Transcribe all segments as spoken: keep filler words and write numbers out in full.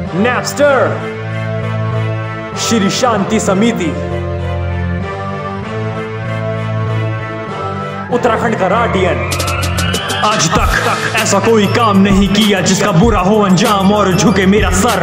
Napster, Shri Shanti Samiti, Uttarakhand का राडियन। आज तक ऐसा कोई काम नहीं किया जिसका बुरा हो अंजाम और झुके मेरा सर।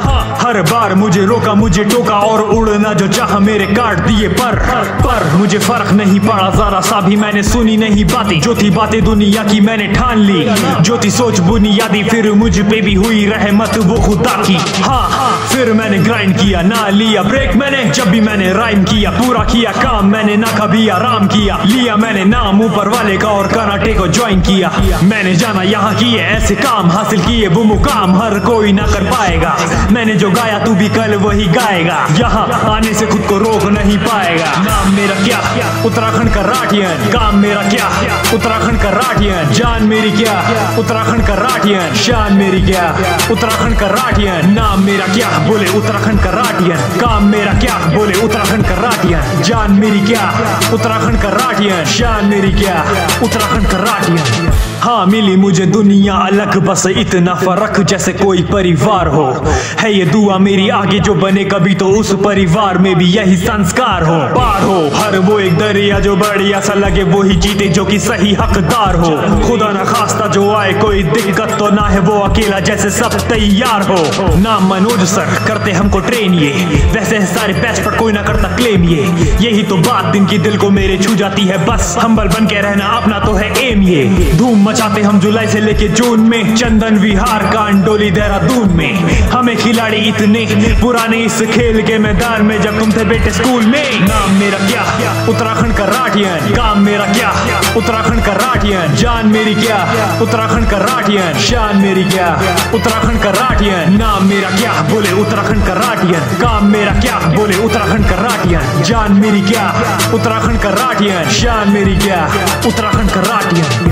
हर बार मुझे रोका, मुझे टोका और उड़ना जो चाहा मेरे काट दिए पर पर मुझे फर्क नहीं पड़ा जरा सा भी, मैंने सुनी नहीं बातें जो थी बातें दुनिया की मैंने ठान ली। जो थी सोच बुनियादी फिर मुझ पे भी हुई रहमत वो खुदा की। हाँ फिर मैंने ग्राइंड किया, ना लिया ब्रेक मैंने जब भी मैंने राइम किया। पूरा किया काम मैंने, ना कभी आराम किया। लिया मैंने नाम ऊपर वाले का और कराटे को ज्वाइन किया। मैंने जाना यहाँ किए ऐसे काम, हासिल किए वो मुकाम हर कोई ना कर पाएगा। मैंने जो गाया तू भी कल वही गाएगा, यहाँ आने से खुद को रोक नहीं पाएगा। नाम मेरा क्या, उत्तराखंड का राडियन। काम मेरा क्या, उत्तराखंड का राडियन। जान मेरी क्या, उत्तराखंड का राडियन। शान मेरी क्या, उत्तराखंड का राडियन। नाम मेरा क्या, बोले उत्तराखंड का राडियन। काम मेरा क्या, बोले उत्तराखंड का राडियन। जान मेरी क्या, उत्तराखंड का राडियन। शान मेरी क्या, उत्तराखंड का राडियन। हाँ मिली मुझे दुनिया अलग, बस इतना फर्क जैसे कोई परिवार हो। है ये दुआ मेरी आगे जो बने कभी तो उस परिवार में भी यही संस्कार हो। पार हो हर वो एक दरिया जो बढ़िया सा लगे वो ही जीते जो कि सही हकदार हो। खुदा ना खास्ता जो आए कोई दिक्कत तो ना है वो अकेला जैसे सब तैयार हो। नाम मनोज सर करते हमको ट्रेन ये, वैसे है सारे बेस्ट पर कोई ना करता क्लेम ये। यही तो बात दिन की दिल को मेरे छू जाती है, बस हम्बल बन के रहना अपना तो है एम ये। धूम मचाते हम जुलाई से लेके जून में, चंदन विहार कांडोली देहरादून में। हमें खिलाड़ी इतने पुराने इस खेल के मैदान में जब तुम थे बेटे स्कूल में। नाम मेरा क्या, उत्तराखंड का राडियन। काम मेरा क्या, उत्तराखंड का राडियन। जान मेरी क्या, उत्तराखंड का राडियन। शान मेरी क्या, उत्तराखंड का राडियन। नाम मेरा क्या, बोले उत्तराखंड का राडियन। काम मेरा क्या, बोले उत्तराखंड का राडियन। जान मेरी क्या, उत्तराखंड का राडियन। शान मेरी क्या, उत्तराखंड का राडियन।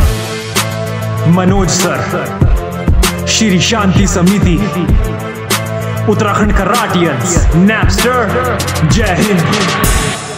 मनोज सर, श्री शांति समिति, उत्तराखंड का राडियन। नैपस्टर, जय हिंद।